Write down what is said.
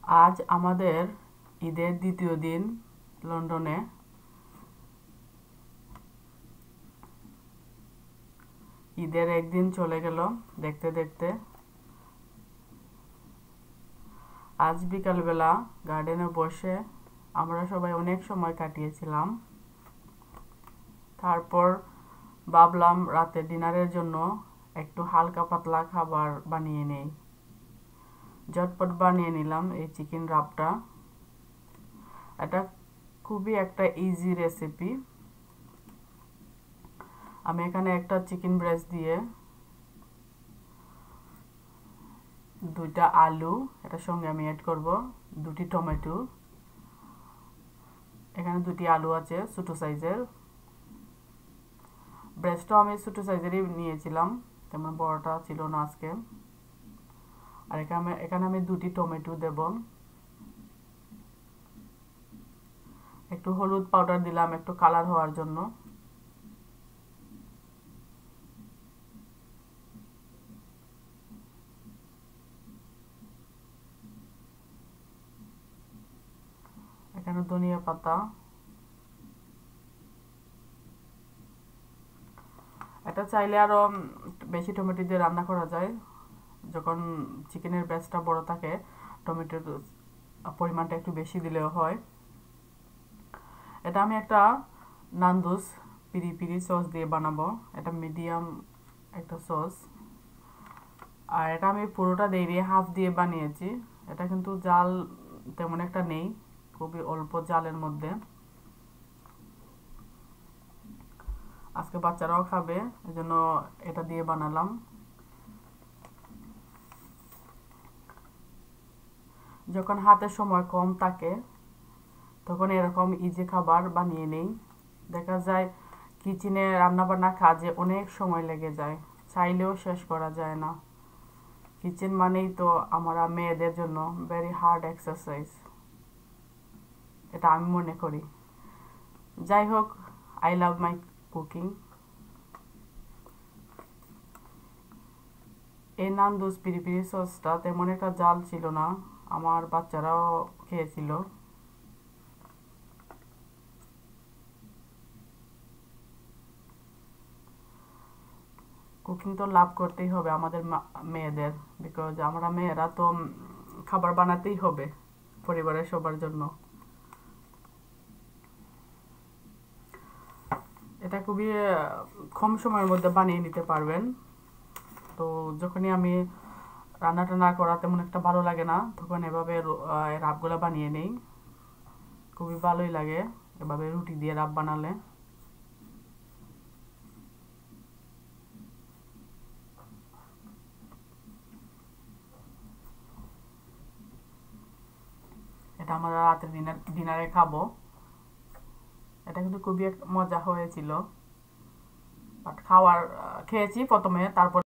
আজ আমাদের ঈদের দ্বিতীয় দিন লন্ডনে। ঈদের একদিন চলে গেল দেখতে দেখতে। আজ বিকালবেলা গার্ডেনে বসে আমরা সবাই অনেক সময় কাটিয়েছিলাম। তারপর ভাবলাম রাতে ডিনারের জন্য একটু হালকা পাতলা খাবার বানিয়ে নেই। ঝটপট বানিয়ে নিলাম এই চিকেন রাবটা। এটা খুবই একটা ইজি রেসিপি। আমি এখানে একটা চিকেন ব্রেস্ট দিয়ে দুইটা আলু এটার সঙ্গে আমি অ্যাড করব, দুটি টমেটো, এখানে দুটি আলু আছে ছোট সাইজের। ব্রেস্টও আমি ছোট সাইজেরই নিয়েছিলাম, তেমন বড়টা ছিল না আজকে। আর এখানে আমি দুটি টমেটো দেব, একটু হলুদ পাউডার দিলাম একটু কালার হওয়ার জন্য। এখানে ধনিয়া পাতা। এটা চাইলে আরো বেশি টমেটো দিয়ে রান্না করা যায়। যখন চিকেনের ব্রেস্টটা বড় থাকে টমেটোর পরিমাণটা একটু বেশি দিলেও হয়। এটা আমি একটা নান্দুস পিরি পিরি সস দিয়ে বানাবো। এটা মিডিয়াম একটা সস। আর এটা আমি পুরোটা দিয়ে হাফ দিয়ে বানিয়েছি। এটা কিন্তু জাল তেমন একটা নেই, খুবই অল্প জালের মধ্যে। আজকে বাচ্চারাও খাবে, এজন্য এটা দিয়ে বানালাম। যখন হাতে সময় কম থাকে তখন এরকম ইজি খাবার বানিয়ে নেই। দেখা যায় কিচেনে রান্নাবান্না কাজে অনেক সময় লেগে যায়, চাইলেও শেষ করা যায় না। কিচেন মানেই তো আমরা মেয়েদের জন্য ভেরি হার্ড এক্সারসাইজ, এটা আমি মনে করি। যাই হোক, আই লাভ মাই কুকিং। এই নান্দুস পিরি পিরি সসটা তেমন একটা জাল ছিল না, আমার বাচ্চারাও খেয়েছিল। কুকিং তো লাভ করতেই হবে আমাদের মেয়েদের, বিকজ আমরা মেয়েরা তো খাবার বানাতেই হবে পরিবারের সবার জন্য। এটা খুবই কম সময়ের মধ্যে বানিয়ে নিতে পারবেন। তো যখনই আমি রান্নাটা না করা তেমন একটা ভালো লাগে না, তখন এভাবে রাবগুলা বানিয়ে নেই, খুবই ভালোই লাগে এভাবে রুটি দিয়ে রাব বানালে। এটা আমরা রাতে ডিনারে খাবো। এটা কিন্তু খুবই মজা হয়েছিল, বাট খেয়েছি প্রথমে, তারপর